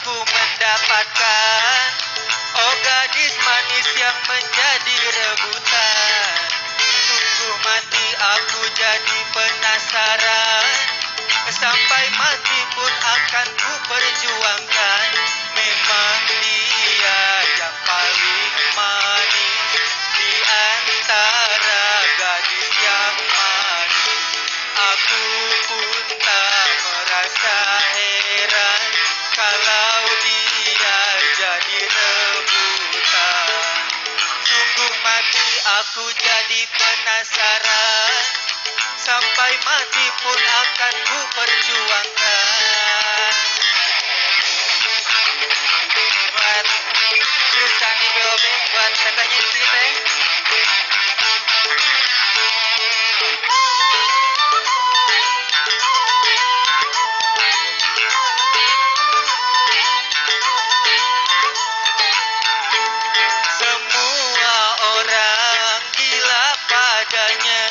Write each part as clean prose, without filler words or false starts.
aku mendapatkan. Oh gadis manis yang menjadi rebutan. Sungguh mati aku jadi penasaran. Sampai mati pun akan ku perjuangkan. Memang dia yang paling manis di antara gadis yang manis. Aku pun tak merasa heran kalau dia jadi rebutan. Sungguh mati aku jadi penasaran. Sampai mati pun akan ku perjuangkan. Buat terus Candi BOB, buat katanya di sini teh. Semua orang gila padanya.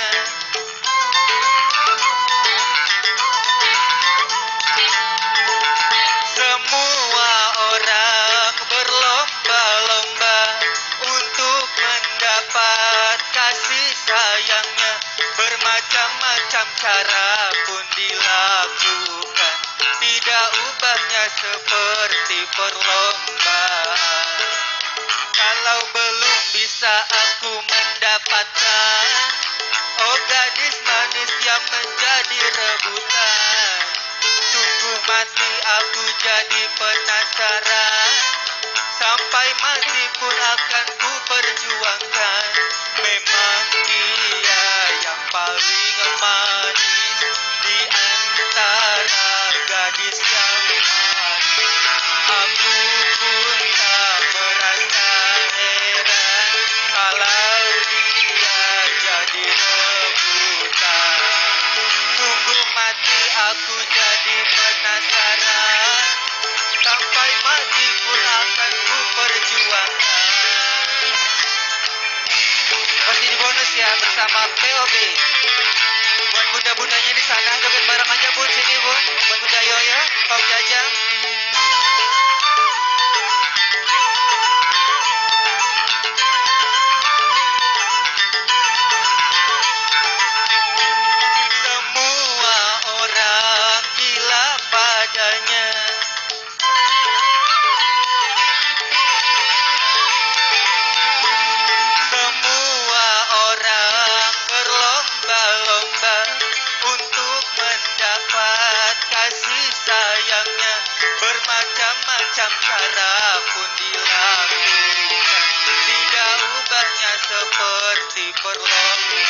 Semua orang berlomba-lomba untuk mendapat kasih sayangnya. Bermacam-macam cara pun dilakukan. Tidak ubahnya seperti perlombaan. Kalau belum bisa aku mendapatkan, oh gadis manis yang menjadi rebutan. Sungguh mati aku jadi penasaran. Sampai mati pun akan ku perjuangkan. Memang dia yang paling manis di antara gadis yang manis. Aku pun tak merasa heran kalau dia jadi rebutan. Sungguh mati aku jadi penasaran. Sampai mati pun akan ku perjuangkan. Masih di bonus ya bersama POB. Buat bunda-bundanya di sana joget bareng aja bun, sini bun. Buat Bunda Yoyo, Om Jajang. Semua orang gila padanya. Semua orang berlomba-lomba untuk mendapat kasih sayangnya. Bermacam-macam cara pun dilakukan. Tidak ubahnya seperti perlombaan.